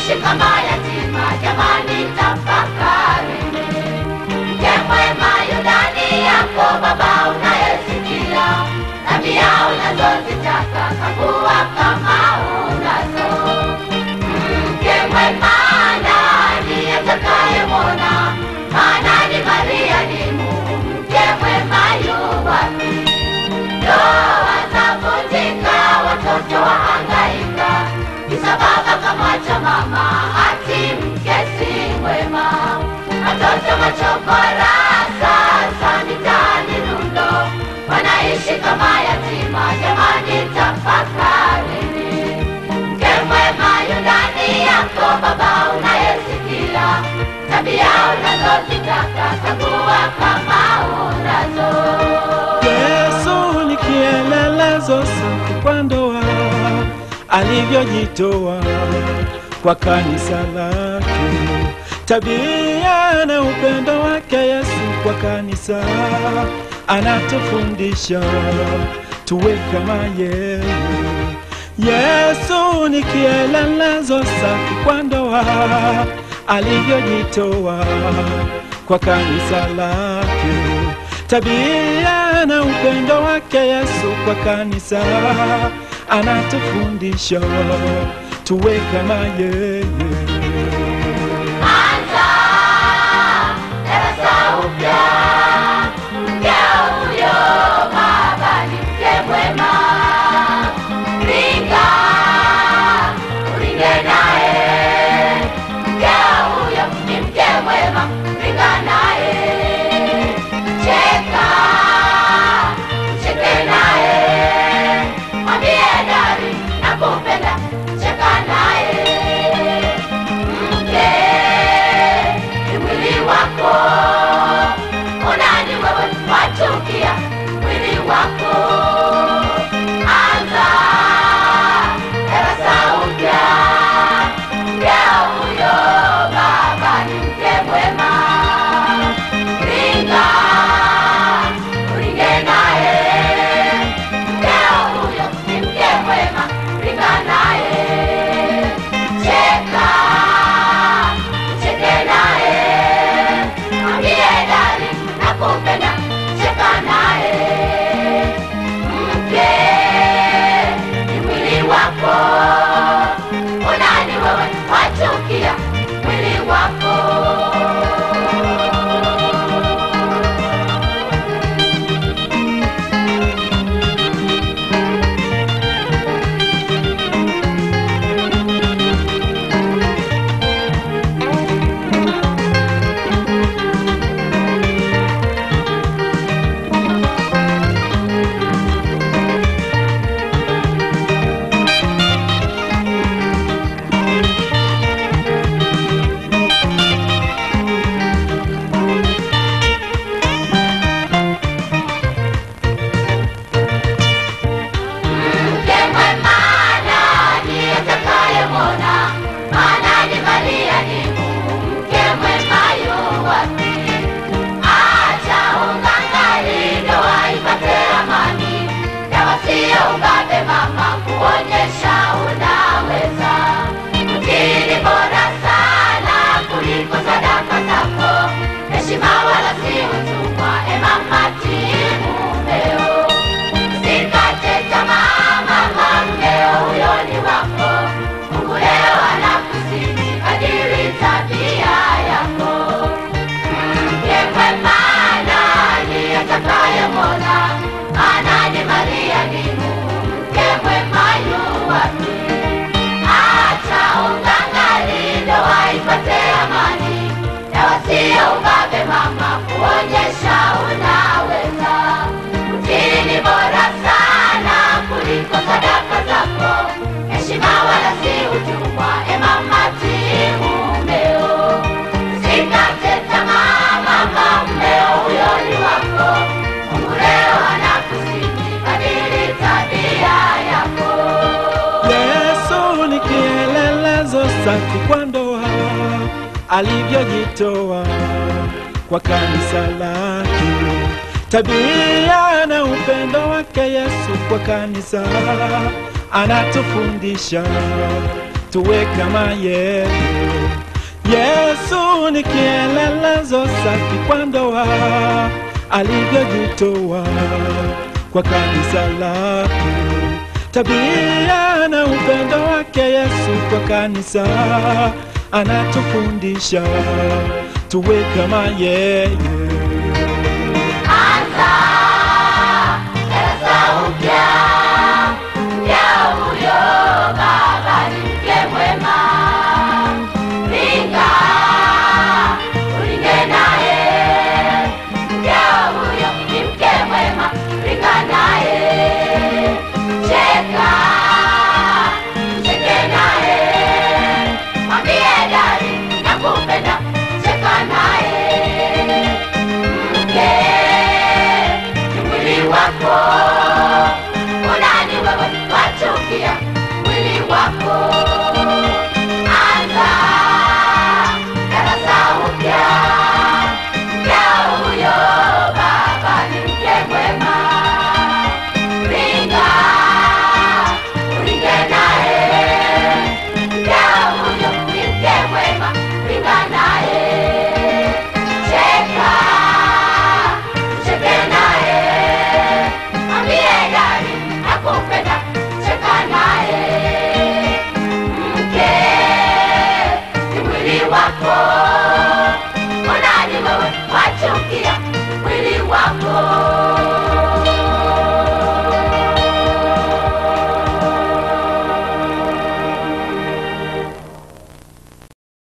wanaishi kama yatima. Jamani tafakari, mke mwema yu ndani yako baba unayesikia, tabia unazozitaka kagua kama unazo. Mke mwema nani atakayemwona, maana ni Maria ni Mungu. Mke mwema yu wapi? Ndoa zavunjika, watoto wahangaika, kisa baba kamwacha mama, ati mke si mwema. Watoto machokora sasa mitaani Rundo, wanaishi kama yatima. Jamani tafakarini, mke mwema yu ndani yako baba unayesikia, tabia unazozitaka kagua kama unazo. Yesu ni kielelezo safi kwa ndoa, alivyojitoa kwa kanisa lake. Tabia na upendo wake Yesu kwa kanisa, anatufundisha tuwe kama yeye. Yesu ni kielelezo safi kwa ndoa, alivyojitoa kwa kanisa lake. Tabia na upendo wake Yesu kwa kanisa, anatufundisha tuwe kama yeye. Anza darasa upya, mke huyo baba ni mke mwema. Ringa uringe naye, mke huyo ni mke mwema. Ringa naye, cheka cheke naye, mwambie dari nakupenda, cheka naye. Mke ni mwili wako, unani wewe wachukia mwili wako. Anza darasa upya, mke huyo baba ni mke mwema. Ringa uringe naye, mke huyo ni mke mwema. Ringa naye, cheka cheke naye, mwambie dari nakupenda, cheka naye. Mke ni mwili wako, unani wewe wachukia mwili wako. Ubabe mama, kuonyesha unaweza. Mtini bora sana kuliko sadaka zako, heshima wala si utumwa. Mama tii mumeo, usikate tamaa mama, mmeo huyo ni wako. Mungu leo anakusihi kadiri tabia yako. Mke mwema nani atakayemwona, maana ni Maria ni Mungu. Mke mwema yu wapi? Acha ungangari, ndoa ipate amani, dawa sio ubabe mama, kuonyesha unaweza. Mtini bora sana kuliko sadaka zako, heshima wala si utumwa. Mama tii mumeo, usikate tamaa mama, mmeo huyo ni wako. Mungu leo anakusihi kadiri tabia yako. Yesu ni kielelezo safi kwa ndoa, alivyojitoa kwa kanisa lake. Tabia na upendo wake Yesu kwa kanisa, anatufundisha tuwe kama yeye. Yesu ni kielelezo safi kwa ndoa, alivyojitoa kwa kanisa lake. Tabia na upendo wake Yesu kwa kanisa anatufundisha tuwe kama yeye. Anza upya, ya huyo baba ni mke mwema. Ringa, uringe naye, ya huyo ni mke mwema. Ringa naye, cheka, cheke naye. Mwambie dadi nakupenda, cheka naye. Mke ni mwili wako, unani wewe wachukia mwili wako.